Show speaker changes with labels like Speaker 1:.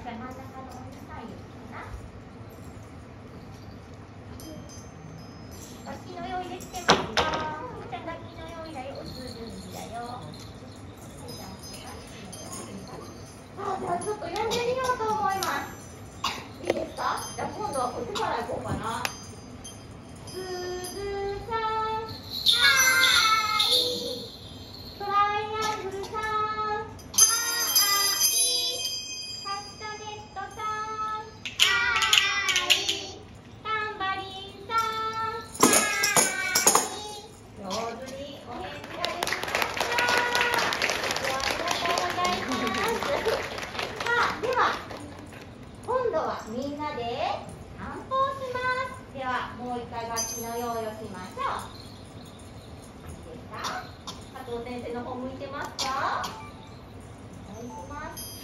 Speaker 1: 回真ん中の左右かな。楽器の用意できてますか？みーちゃん楽器の用意だよ。打つ準備だよ。じゃあちょっと呼んでみようと思います。いいですか？じゃあ今度はこっちから行こうかな。すずさん、はーい。トライアングルさん、はーい。カスタネットさん、はーい。タンバリンさん、はーい。上手にお返事ができました。ありがとうございます。さあ、では今度はみんなで散歩をします。ではもう一回楽器の用意をしましょう。いいですか？加藤先生の方向いてますか？お願いします。